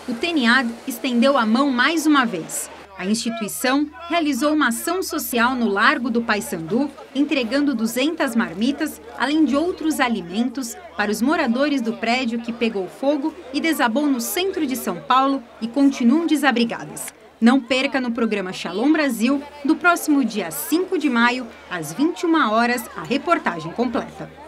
o TNAD estendeu a mão mais uma vez. A instituição realizou uma ação social no Largo do Paissandu, entregando 200 marmitas, além de outros alimentos, para os moradores do prédio que pegou fogo e desabou no centro de São Paulo e continuam desabrigados. Não perca no programa Shalom Brasil, do próximo dia 5 de maio, às 21 horas, a reportagem completa.